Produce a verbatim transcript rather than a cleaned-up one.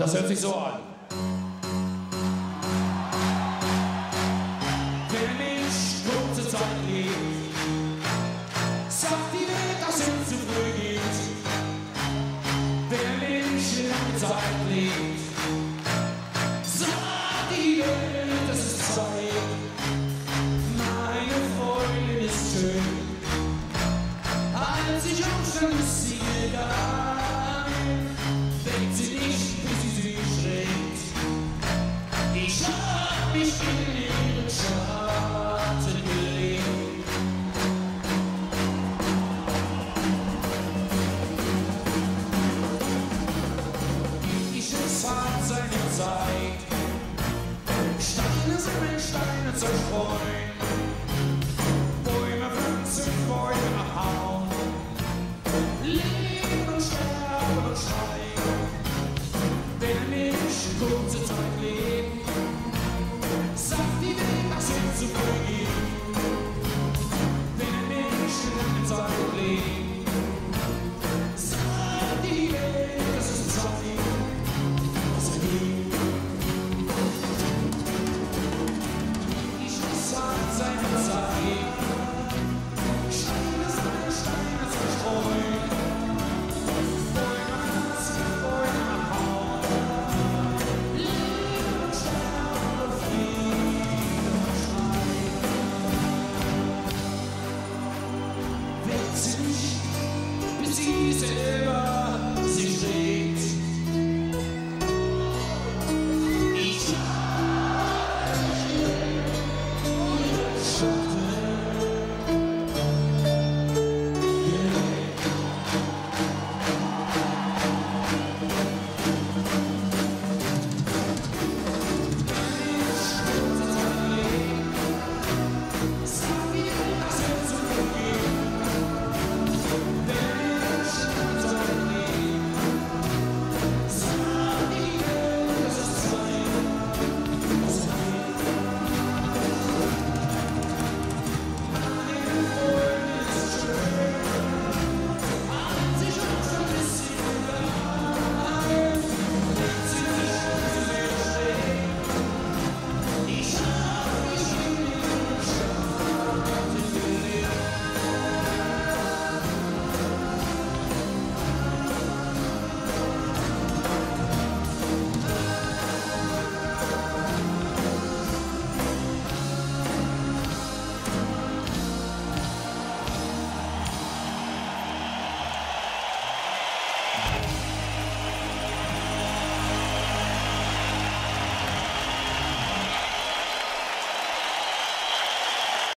Das hört sich so an. Wenn der Mensch kurze Zeit lebt, sagt die Welt, dass es zu früh geht. Wenn der Mensch lange Zeit lebt, sagt die Welt, dass es Zeit. Meine Freundin ist schön, als ich aufstand, ist sie gegangen. Denkt sie nicht, bis sie sich schreckt. Ich hab mich in ihren Schatten gelegt. Ich empfand seine Zeit. Steine sammeln, Steine zerstreuen. Bäume pflanzen, Bäume abhauen. Leben und sterben und schreien. Wenn ein Mensch kurze Zeit lebt, sagt die Welt, dass es zu früh geht.